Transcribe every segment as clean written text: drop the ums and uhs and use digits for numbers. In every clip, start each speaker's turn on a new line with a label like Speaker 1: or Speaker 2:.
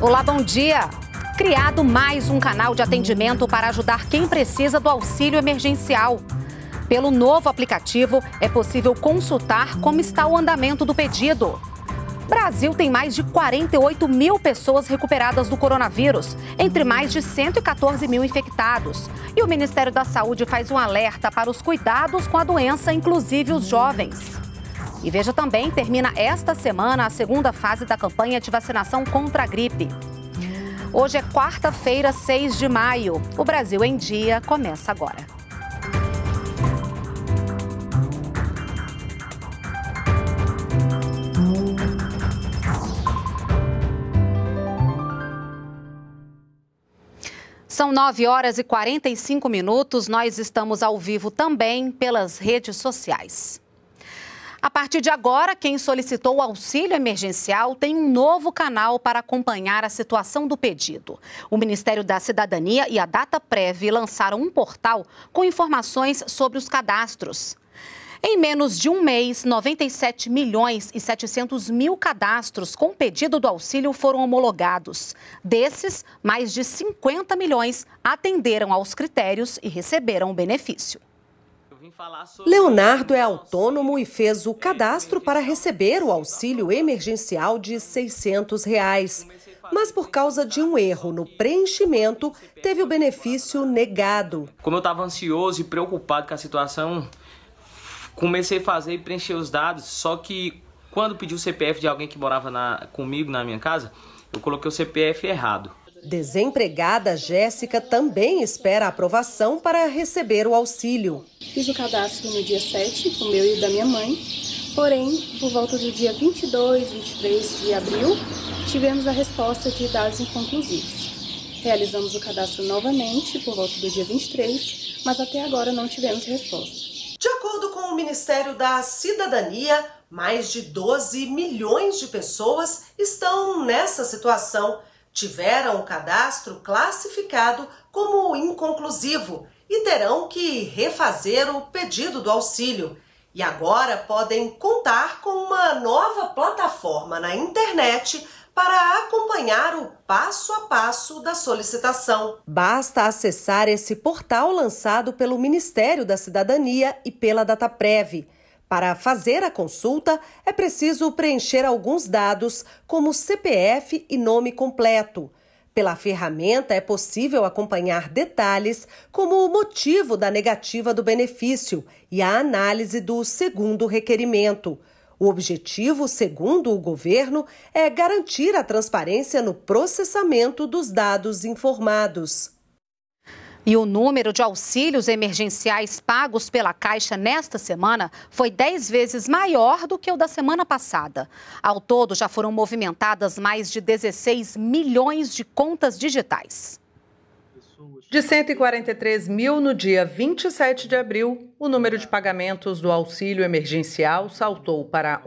Speaker 1: Olá, bom dia. Criado mais um canal de atendimento para ajudar quem precisa do auxílio emergencial. Pelo novo aplicativo, é possível consultar como está o andamento do pedido. Brasil tem mais de 48 mil pessoas recuperadas do coronavírus, entre mais de 114 mil infectados. E o Ministério da Saúde faz um alerta para os cuidados com a doença, inclusive os jovens. E veja também, termina esta semana a segunda fase da campanha de vacinação contra a gripe. Hoje é quarta-feira, 6 de maio. O Brasil em Dia começa agora. São 9 horas e 45 minutos. Nós estamos ao vivo também pelas redes sociais. A partir de agora, quem solicitou o auxílio emergencial tem um novo canal para acompanhar a situação do pedido. O Ministério da Cidadania e a Dataprev lançaram um portal com informações sobre os cadastros. Em menos de um mês, 97 milhões e 700 mil cadastros com pedido do auxílio foram homologados. Desses, mais de 50 milhões atenderam aos critérios e receberam o benefício.
Speaker 2: Leonardo é autônomo e fez o cadastro para receber o auxílio emergencial de R$ 600. Mas por causa de um erro no preenchimento, teve o benefício negado.
Speaker 3: Como eu estava ansioso e preocupado com a situação, comecei a fazer e preencher os dados, só que quando pedi o CPF de alguém que morava comigo na minha casa, eu coloquei o CPF errado.
Speaker 2: Desempregada, Jéssica também espera a aprovação para receber o auxílio.
Speaker 4: Fiz o cadastro no dia 7, o meu e o da minha mãe, porém, por volta do dia 22, 23 de abril, tivemos a resposta de dados inconclusivos. Realizamos o cadastro novamente por volta do dia 23, mas até agora não tivemos resposta.
Speaker 2: De acordo com o Ministério da Cidadania, mais de 12 milhões de pessoas estão nessa situação. Tiveram o cadastro classificado como inconclusivo e terão que refazer o pedido do auxílio. E agora podem contar com uma nova plataforma na internet para acompanhar o passo a passo da solicitação. Basta acessar esse portal lançado pelo Ministério da Cidadania e pela Dataprev. Para fazer a consulta, é preciso preencher alguns dados, como CPF e nome completo. Pela ferramenta, é possível acompanhar detalhes, como o motivo da negativa do benefício e a análise do segundo requerimento. O objetivo, segundo o governo, é garantir a transparência no processamento dos dados informados.
Speaker 1: E o número de auxílios emergenciais pagos pela Caixa nesta semana foi 10 vezes maior do que o da semana passada. Ao todo, já foram movimentadas mais de 16 milhões de contas digitais.
Speaker 5: De 143 mil no dia 27 de abril, o número de pagamentos do auxílio emergencial saltou para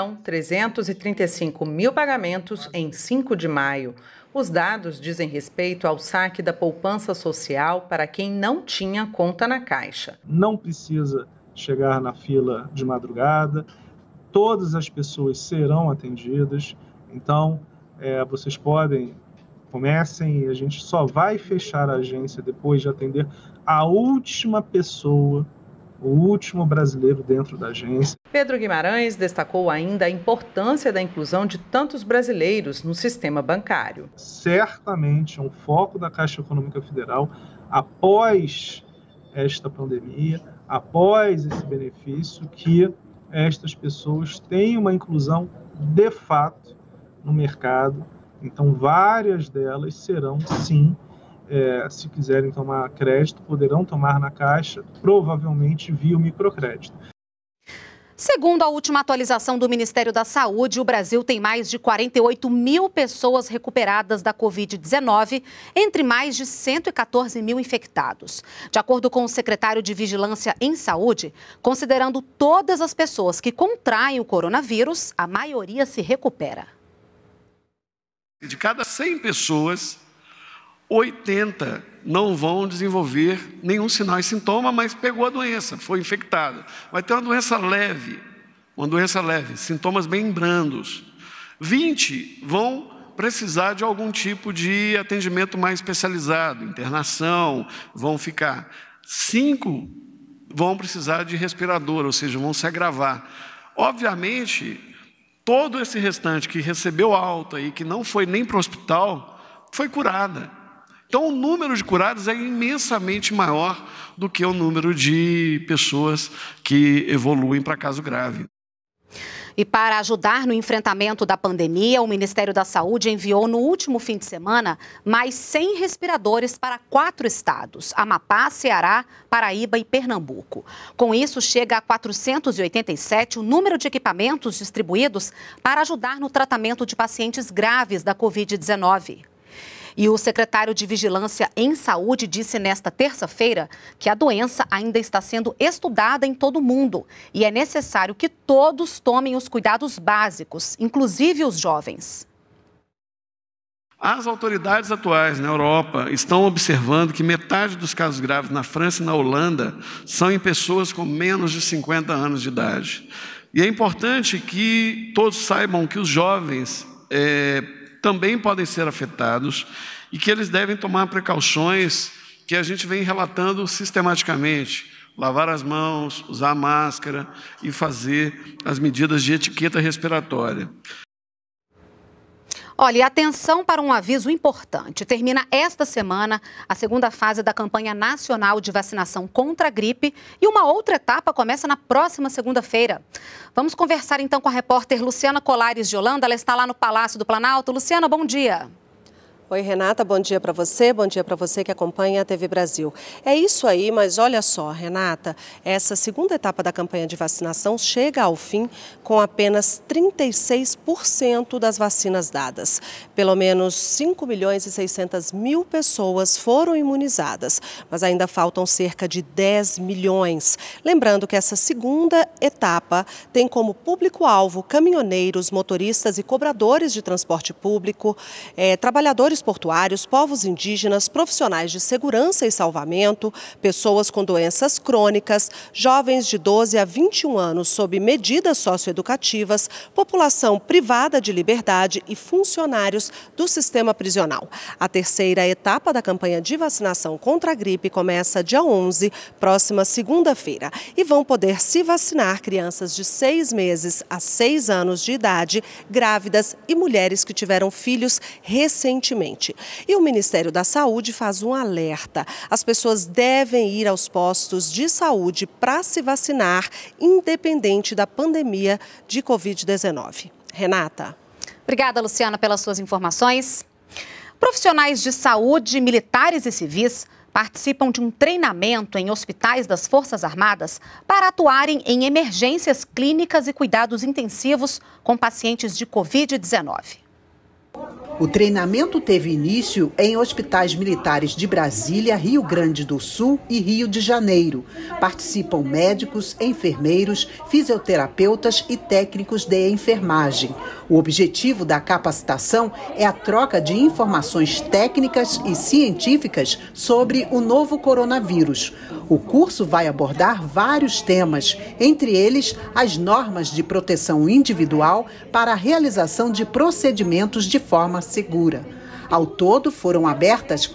Speaker 5: 1.335.000 pagamentos em 5 de maio. Os dados dizem respeito ao saque da poupança social para quem não tinha conta na Caixa.
Speaker 6: Não precisa chegar na fila de madrugada, todas as pessoas serão atendidas, então vocês comecem e a gente só vai fechar a agência depois de atender a última pessoa, o último brasileiro dentro da agência.
Speaker 5: Pedro Guimarães destacou ainda a importância da inclusão de tantos brasileiros no sistema bancário.
Speaker 6: Certamente é um foco da Caixa Econômica Federal após esta pandemia, após esse benefício, que estas pessoas tenham uma inclusão de fato no mercado. Então, várias delas serão, sim, se quiserem tomar crédito, poderão tomar na Caixa, provavelmente via o microcrédito.
Speaker 1: Segundo a última atualização do Ministério da Saúde, o Brasil tem mais de 48 mil pessoas recuperadas da Covid-19, entre mais de 114 mil infectados. De acordo com o secretário de Vigilância em Saúde, considerando todas as pessoas que contraem o coronavírus, a maioria se recupera.
Speaker 7: De cada 100 pessoas, 80 não vão desenvolver nenhum sinal e sintoma, mas pegou a doença, foi infectada. Vai ter uma doença leve, sintomas bem brandos. 20 vão precisar de algum tipo de atendimento mais especializado, internação, vão ficar. 5 vão precisar de respirador, ou seja, vão se agravar. Obviamente, todo esse restante que recebeu alta e que não foi nem para o hospital, foi curada. Então, o número de curados é imensamente maior do que o número de pessoas que evoluem para caso grave.
Speaker 1: E para ajudar no enfrentamento da pandemia, o Ministério da Saúde enviou no último fim de semana mais 100 respiradores para 4 estados: Amapá, Ceará, Paraíba e Pernambuco. Com isso, chega a 487 o número de equipamentos distribuídos para ajudar no tratamento de pacientes graves da Covid-19. E o secretário de Vigilância em Saúde disse nesta terça-feira que a doença ainda está sendo estudada em todo o mundo e é necessário que todos tomem os cuidados básicos, inclusive os jovens.
Speaker 7: As autoridades atuais na Europa estão observando que metade dos casos graves na França e na Holanda são em pessoas com menos de 50 anos de idade. E é importante que todos saibam que os jovens também podem ser afetados e que eles devem tomar precauções que a gente vem relatando sistematicamente. Lavar as mãos, usar máscara e fazer as medidas de etiqueta respiratória.
Speaker 1: Olha, e atenção para um aviso importante. Termina esta semana a segunda fase da campanha nacional de vacinação contra a gripe e uma outra etapa começa na próxima segunda-feira. Vamos conversar então com a repórter Luciana Colares de Holanda. Ela está lá no Palácio do Planalto. Luciana, bom dia.
Speaker 2: Oi, Renata, bom dia para você que acompanha a TV Brasil. É isso aí, mas olha só, Renata, essa segunda etapa da campanha de vacinação chega ao fim com apenas 36% das vacinas dadas. Pelo menos 5.600.000 pessoas foram imunizadas, mas ainda faltam cerca de 10 milhões. Lembrando que essa segunda etapa tem como público-alvo caminhoneiros, motoristas e cobradores de transporte público, trabalhadores portuários, povos indígenas, profissionais de segurança e salvamento, pessoas com doenças crônicas, jovens de 12 a 21 anos sob medidas socioeducativas, população privada de liberdade e funcionários do sistema prisional. A terceira etapa da campanha de vacinação contra a gripe começa dia 11, próxima segunda-feira, e vão poder se vacinar crianças de 6 meses a 6 anos de idade, grávidas e mulheres que tiveram filhos recentemente. E o Ministério da Saúde faz um alerta. As pessoas devem ir aos postos de saúde para se vacinar, independente da pandemia de Covid-19. Renata.
Speaker 1: Obrigada, Luciana, pelas suas informações. Profissionais de saúde, militares e civis participam de um treinamento em hospitais das Forças Armadas para atuarem em emergências clínicas e cuidados intensivos com pacientes de Covid-19.
Speaker 8: O treinamento teve início em hospitais militares de Brasília, Rio Grande do Sul e Rio de Janeiro. Participam médicos, enfermeiros, fisioterapeutas e técnicos de enfermagem. O objetivo da capacitação é a troca de informações técnicas e científicas sobre o novo coronavírus. O curso vai abordar vários temas, entre eles as normas de proteção individual para a realização de procedimentos de forma segura. Ao todo, foram abertas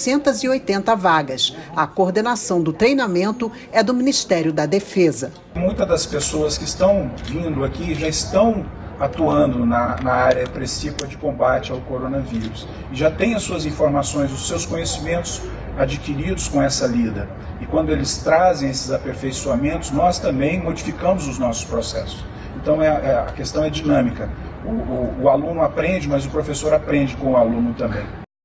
Speaker 8: 480 vagas. A coordenação do treinamento é do Ministério da Defesa.
Speaker 9: Muitas das pessoas que estão vindo aqui já estão atuando na área precípua de combate ao coronavírus. E já têm as suas informações, os seus conhecimentos adquiridos com essa lida. E quando eles trazem esses aperfeiçoamentos, nós também modificamos os nossos processos. Então a questão é dinâmica. O aluno aprende, mas o professor aprende com o aluno também.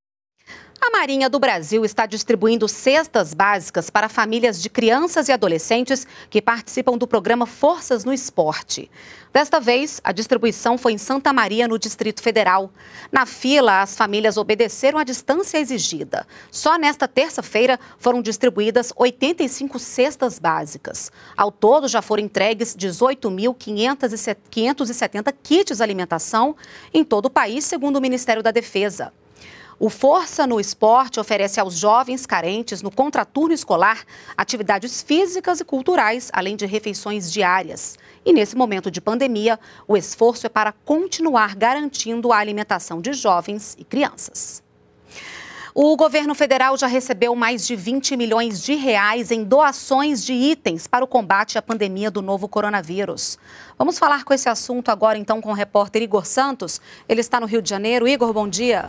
Speaker 1: A Marinha do Brasil está distribuindo cestas básicas para famílias de crianças e adolescentes que participam do programa Forças no Esporte. Desta vez, a distribuição foi em Santa Maria, no Distrito Federal. Na fila, as famílias obedeceram à distância exigida. Só nesta terça-feira foram distribuídas 85 cestas básicas. Ao todo, já foram entregues 18.570 kits de alimentação em todo o país, segundo o Ministério da Defesa. O Força no Esporte oferece aos jovens carentes no contraturno escolar atividades físicas e culturais, além de refeições diárias. E nesse momento de pandemia, o esforço é para continuar garantindo a alimentação de jovens e crianças. O governo federal já recebeu mais de 20 milhões de reais em doações de itens para o combate à pandemia do novo coronavírus. Vamos falar com esse assunto agora, então, com o repórter Igor Santos. Ele está no Rio de Janeiro. Igor, bom dia.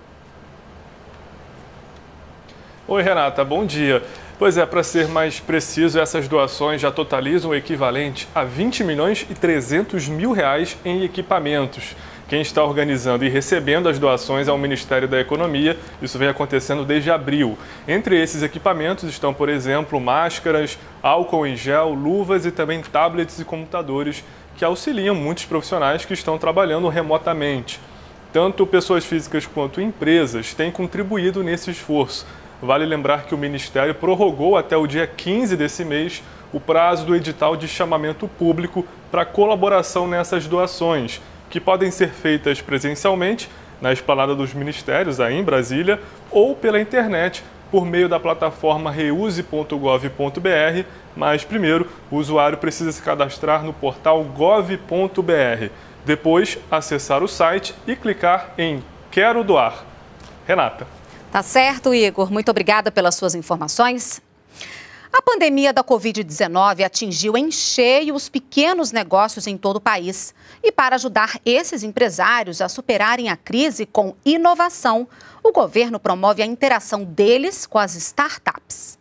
Speaker 10: Oi, Renata, bom dia. Pois é, para ser mais preciso, essas doações já totalizam o equivalente a 20 milhões e 300 mil reais em equipamentos. Quem está organizando e recebendo as doações é o Ministério da Economia. Isso vem acontecendo desde abril. Entre esses equipamentos estão, por exemplo, máscaras, álcool em gel, luvas e também tablets e computadores que auxiliam muitos profissionais que estão trabalhando remotamente. Tanto pessoas físicas quanto empresas têm contribuído nesse esforço. Vale lembrar que o Ministério prorrogou até o dia 15 desse mês o prazo do edital de chamamento público para colaboração nessas doações, que podem ser feitas presencialmente na esplanada dos ministérios, aí em Brasília, ou pela internet, por meio da plataforma reuse.gov.br, mas primeiro o usuário precisa se cadastrar no portal gov.br, depois acessar o site e clicar em Quero Doar. Renata.
Speaker 1: Tá certo, Igor. Muito obrigada pelas suas informações. A pandemia da Covid-19 atingiu em cheio os pequenos negócios em todo o país. E para ajudar esses empresários a superarem a crise com inovação, o governo promove a interação deles com as startups.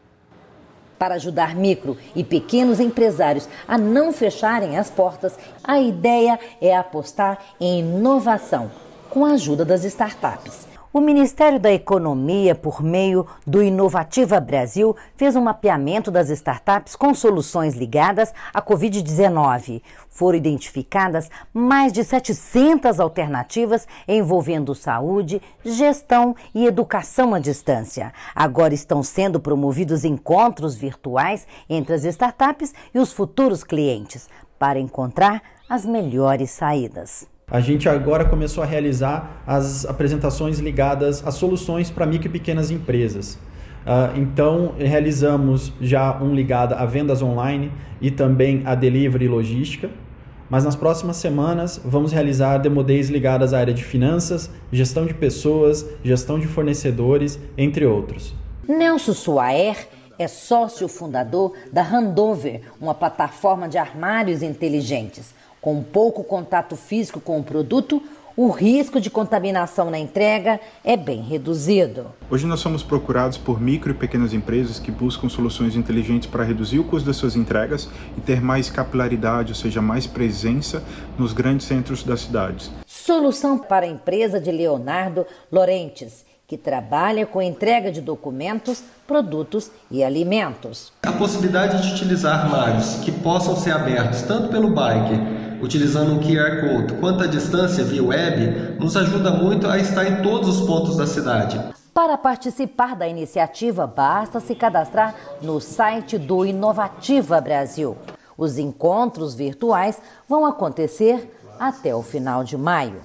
Speaker 11: Para ajudar micro e pequenos empresários a não fecharem as portas, a ideia é apostar em inovação com a ajuda das startups. O Ministério da Economia, por meio do Inovativa Brasil, fez um mapeamento das startups com soluções ligadas à Covid-19. Foram identificadas mais de 700 alternativas envolvendo saúde, gestão e educação à distância. Agora estão sendo promovidos encontros virtuais entre as startups e os futuros clientes para encontrar as melhores saídas.
Speaker 12: A gente agora começou a realizar as apresentações ligadas a soluções para micro e pequenas empresas. Então, realizamos já um ligado a vendas online e também a delivery e logística. Mas nas próximas semanas vamos realizar demo days ligadas à área de finanças, gestão de pessoas, gestão de fornecedores, entre outros.
Speaker 11: Nelson Suaer é sócio fundador da Handover, uma plataforma de armários inteligentes. Com pouco contato físico com o produto, o risco de contaminação na entrega é bem reduzido.
Speaker 13: Hoje nós somos procurados por micro e pequenas empresas que buscam soluções inteligentes para reduzir o custo das suas entregas e ter mais capilaridade, ou seja, mais presença nos grandes centros das cidades.
Speaker 11: Solução para a empresa de Leonardo Lorentes, que trabalha com entrega de documentos, produtos e alimentos.
Speaker 14: A possibilidade de utilizar armários que possam ser abertos tanto pelo bike, utilizando um QR Code, quanto a distância via web, nos ajuda muito a estar em todos os pontos da cidade.
Speaker 11: Para participar da iniciativa, basta se cadastrar no site do Inovativa Brasil. Os encontros virtuais vão acontecer até o final de maio.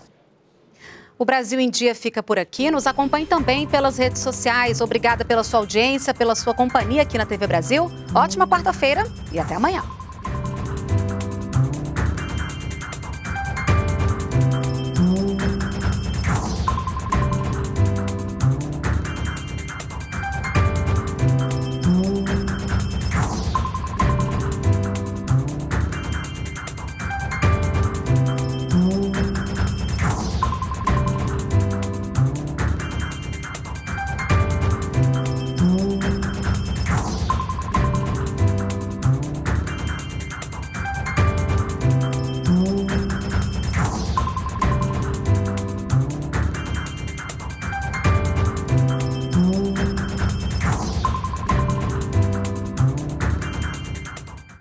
Speaker 1: O Brasil em Dia fica por aqui. Nos acompanhe também pelas redes sociais. Obrigada pela sua audiência, pela sua companhia aqui na TV Brasil. Ótima quarta-feira e até amanhã.